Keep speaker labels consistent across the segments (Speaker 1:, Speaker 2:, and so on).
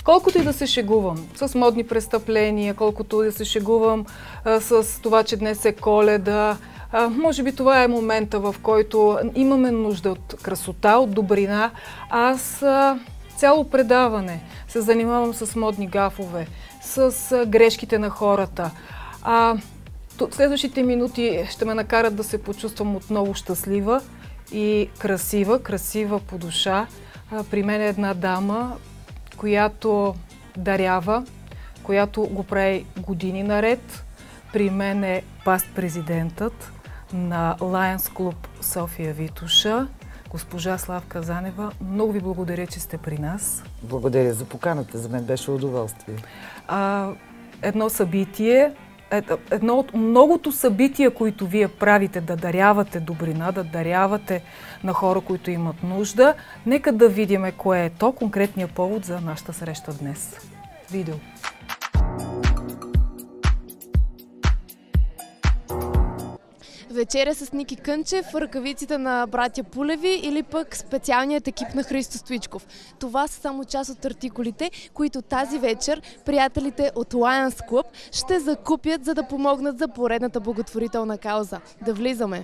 Speaker 1: колкото и да се шегувам с модни престъпления, колкото и да се шегувам с това, че днес е Коледа, може би това е момента, в който имаме нужда от красота, от добрина. Аз цяло предаване се занимавам с модни гафове, с грешките на хората. Следващите минути ще ме накарат да се почувствам отново щастлива и красива по душа. При мен е една дама, която дарява, която го прави години наред. При мен е паст-президентът на Lions Club София Витоша, госпожа Славка Занева. Много ви благодаря, че сте при нас.
Speaker 2: Благодаря за поканата, за мен беше удоволствие.
Speaker 1: Едно събитие, едно от многото събития, които вие правите, да дарявате добрина, да дарявате на хора, които имат нужда. Нека да видим кое е то, конкретният повод за нашата среща днес. Видео.
Speaker 3: Вечеря с Ники Кънчев, ръкавиците на братя Пулеви или пък специалният екип на Христо Стоичков. Това са само част от артикулите, които тази вечер приятелите от Lions Club ще закупят, за да помогнат за поредната благотворителна кауза. Да влизаме!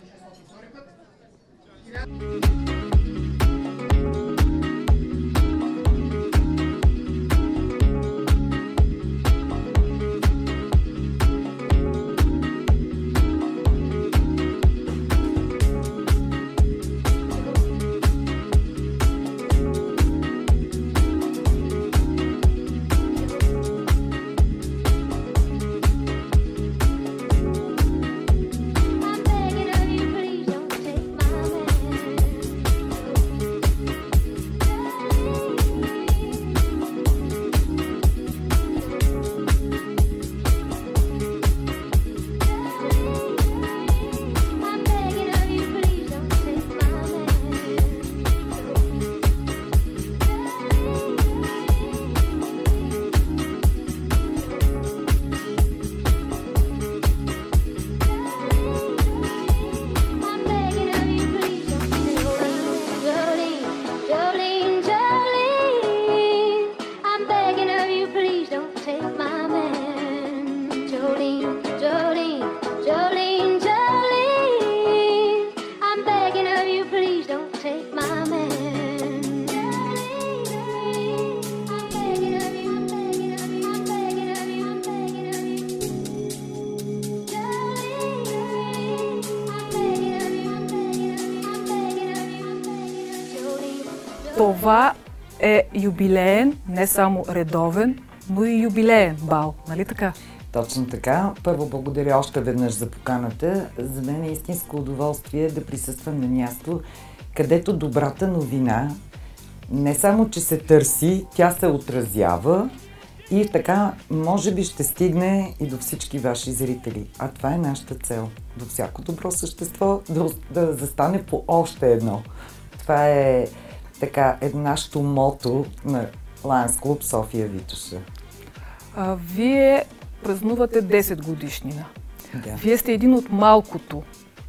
Speaker 1: Това е юбилеен, не само редовен, но и юбилеен бал, нали така?
Speaker 2: Точно така. Първо благодаря още веднъж за поканата. За мен е истинско удоволствие да присъствам на място, където добрата новина не само, че се търси, тя се отразява и така може би ще стигне и до всички ваши зрители. А това е нашата цел. До всяко добро същество да застане по още едно. Това е така нашето мото на Lions Club София Витоша.
Speaker 1: Вие празнувате 10 годишнина.
Speaker 2: Да.
Speaker 1: Вие сте един от малкото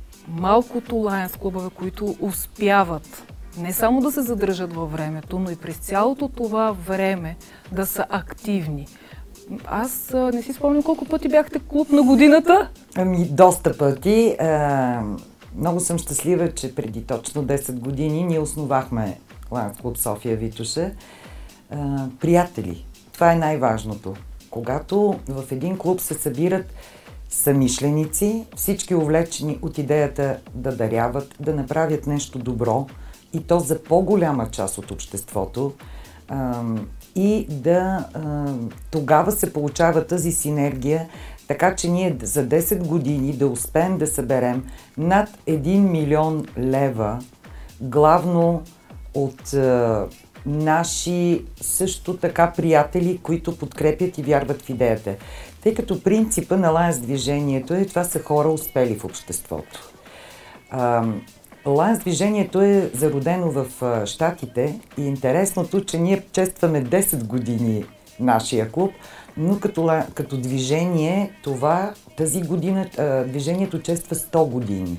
Speaker 1: Lions клубове, които успяват не само да се задържат във времето, но и през цялото това време да са активни. Аз не си спомням колко пъти бяхте клуб на годината.
Speaker 2: Доста пъти. Много съм щастлива, че преди точно 10 години ние основахме Lions Club София Витоша. Приятели. Това е най-важното. Когато в един клуб се събират съмишленици, всички увлечени от идеята да даряват, да направят нещо добро и то за по-голяма част от обществото и тогава се получава тази синергия, така че ние за 10 години да успеем да съберем над 1 милион лева, главно от наши също така приятели, които подкрепят и вярват в идеята. Тъй като принципа на Lions движението това са хора успели в обществото. Lions движението е зародено в Щатите и интересното, че ние честваме 10 години нашия клуб, но като движение тази година движението чества 100 години.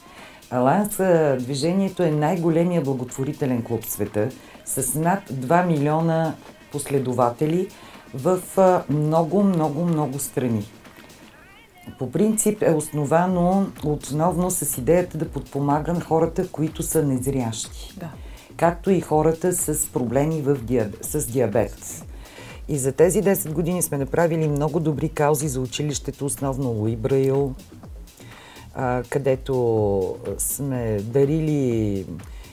Speaker 2: Lions движението е най-големия благотворителен клуб в света с над 2 милиона последователи в много, много, много страни. По принцип е основано основно с идеята да подпомага хората, които са незрящи.
Speaker 1: Да.
Speaker 2: Както и хората с проблеми с диабет. И за тези 10 години сме направили много добри каузи за училището, основно Луи Браил, където сме дарили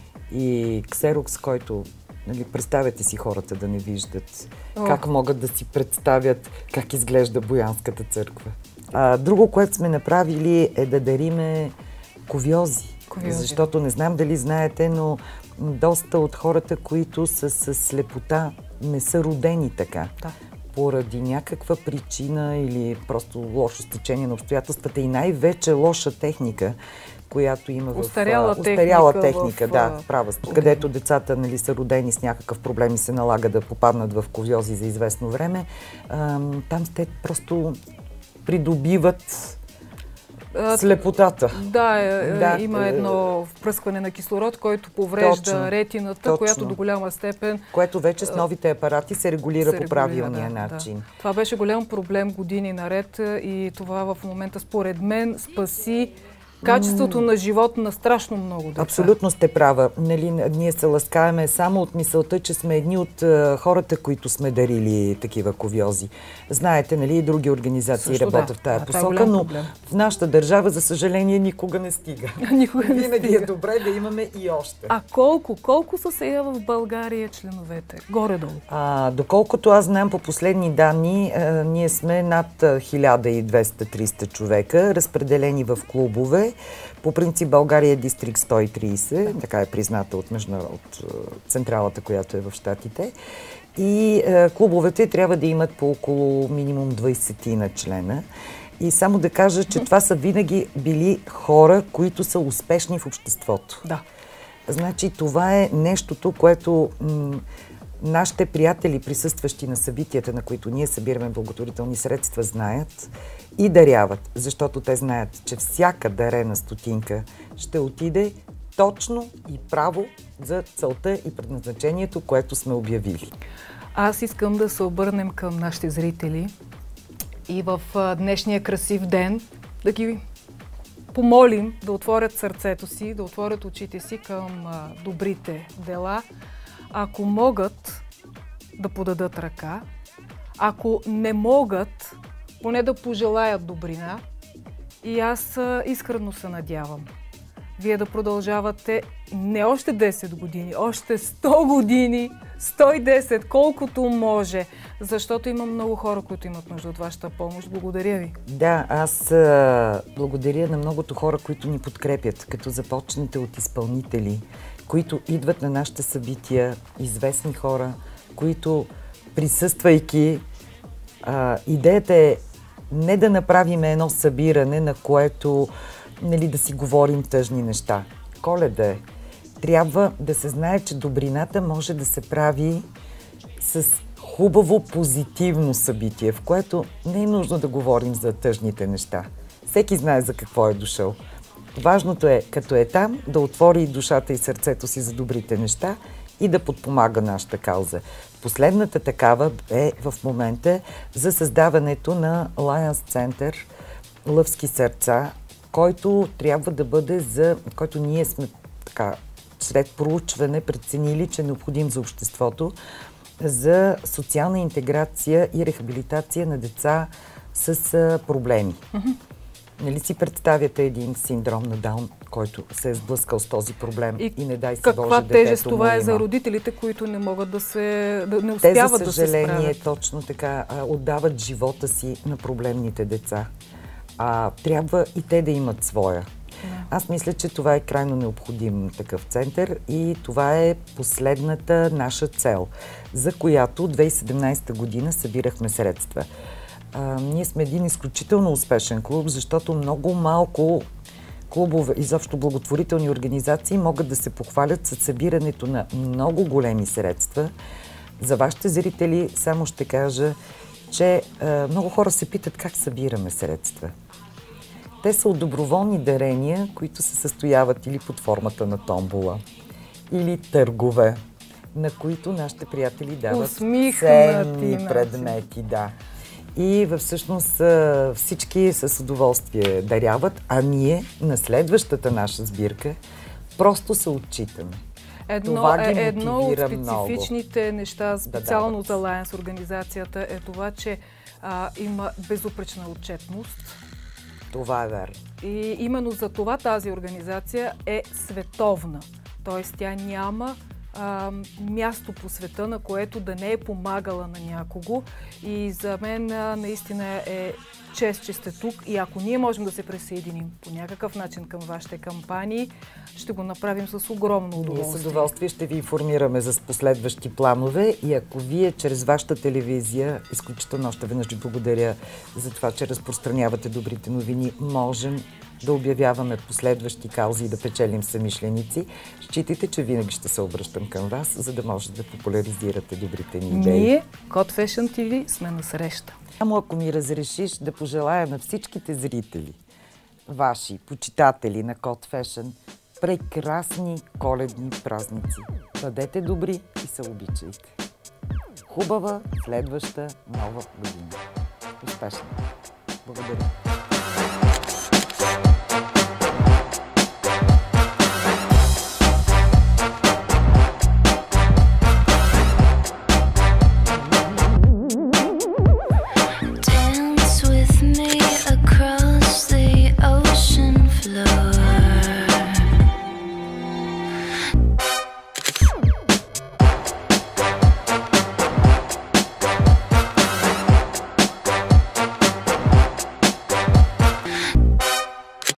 Speaker 2: и ксерокс, който, нали, представете си хората да не виждат как могат да си представят как изглежда Боянската църква. Друго, което сме направили, е да дариме кувьози. Защото не знам дали знаете, но доста от хората, които са с слепота, не са родени така.
Speaker 1: Да.
Speaker 2: Поради някаква причина или просто лошо стечение на обстоятелствата и най-вече лоша техника, която има
Speaker 1: устаряла
Speaker 2: техника, да, права. Където децата, нали, са родени с някакъв проблем и се налага да попаднат в кувьози за известно време, там те просто придобиват слепотата.
Speaker 1: Да, има едно впръскване на кислород, който поврежда ретината, която до голяма степен...
Speaker 2: Което вече с новите апарати се регулира по правилния начин.
Speaker 1: Да. Това беше голям проблем години наред и това в момента според мен спаси качеството на живот на страшно много деца.
Speaker 2: Абсолютно сте права. Нали, ние се ласкаеме само от мисълта, че сме едни от хората, които сме дарили такива кувьози. Знаете, нали, и други организации работят в тая посока, но в нашата държава, за съжаление, никога не стига. Винаги е добре да имаме и още.
Speaker 1: А колко са сега в България членовете? Горе-долу.
Speaker 2: Доколкото аз знам по последни данни, ние сме над 1200-300 човека, разпределени в клубове. По принцип България е Дистрикт 130, така е призната от централата, която е в Щатите. И клубовете трябва да имат по около минимум 20 на члена. И само да кажа, че това са винаги били хора, които са успешни в обществото.
Speaker 1: Да.
Speaker 2: Значи това е нещото, което нашите приятели, присъстващи на събитията, на които ние събираме благотворителни средства, знаят и даряват, защото те знаят, че всяка дарена стотинка ще отиде точно и право за целта и предназначението, което сме обявили.
Speaker 1: Аз искам да се обърнем към нашите зрители и в днешния красив ден да ги помолим да отворят сърцето си, да отворят очите си към добрите дела. Ако могат, да подадат ръка. Ако не могат, поне да пожелаят добрина. И аз искрено се надявам вие да продължавате не още 10 години, още 100 години, 110, колкото може, защото има много хора, които имат нужда от вашата помощ. Благодаря ви.
Speaker 2: Да, аз благодаря на многото хора, които ни подкрепят, като започнете от изпълнители, които идват на нашите събития, известни хора, които присъствайки, идеята е не да направим едно събиране, на което, нали, да си говорим тъжни неща. Коледа е. Трябва да се знае, че добрината може да се прави с хубаво, позитивно събитие, в което не е нужно да говорим за тъжните неща. Всеки знае за какво е дошъл. Важното е, като е там, да отвори душата и сърцето си за добрите неща и да подпомага нашата кауза. Последната такава е в момента за създаването на Lions Center Лъвски сърца, който трябва да бъде който ние сме така, след проучване преценили, че е необходим за обществото, за социална интеграция и рехабилитация на деца с проблеми. Нали си представяте един синдром на Даун, който се е сблъскал с този проблем и не дай се Боже,
Speaker 1: каква тежест това е за родителите, които не могат да не успяват да се справят?
Speaker 2: Те, за съжаление, точно така отдават живота си на проблемните деца. Трябва и те да имат своя. Аз мисля, че това е крайно необходим такъв център и това е последната наша цел, за която 2017 година събирахме средства. Ние сме един изключително успешен клуб, защото много малко клубове, изобщо благотворителни организации могат да се похвалят със събирането на много големи средства. За вашите зрители само ще кажа, че много хора се питат как събираме средства. Те са от доброволни дарения, които се състояват или под формата на томбола, или търгове. на които нашите приятели дават
Speaker 1: усмихнати
Speaker 2: ценни предмети. Да. И всъщност всички с удоволствие даряват, а ние на следващата наша сбирка просто се отчитаме.
Speaker 1: Едно от специфичните неща, специално за Lions организацията, е това, че има безупречна отчетност.
Speaker 2: Това е верно.
Speaker 1: И именно за това тази организация е световна. Тоест тя няма място по света, на което да не е помагала на някого. И за мен наистина е чест, че сте тук. И ако ние можем да се присъединим по някакъв начин към вашите кампании, ще го направим с огромно удоволствие.
Speaker 2: Ние с удоволствие ще ви информираме за последващи планове и ако вие чрез вашата телевизия, изключително още веднъж ви благодаря за това, че разпространявате добрите новини, можем да обявяваме последващи каузи и да печелим съмишленици. Считайте, че винаги ще се обръщам към вас, за да може да популяризирате добрите ни идеи.
Speaker 1: Ние, Code Fashion TV, сме на среща.
Speaker 2: Само ако ми разрешиш да пожелая на всичките зрители, ваши почитатели на Code Fashion, прекрасни коледни празници. Бъдете добри и се обичайте. Хубава следваща нова година. Успешна! Благодаря!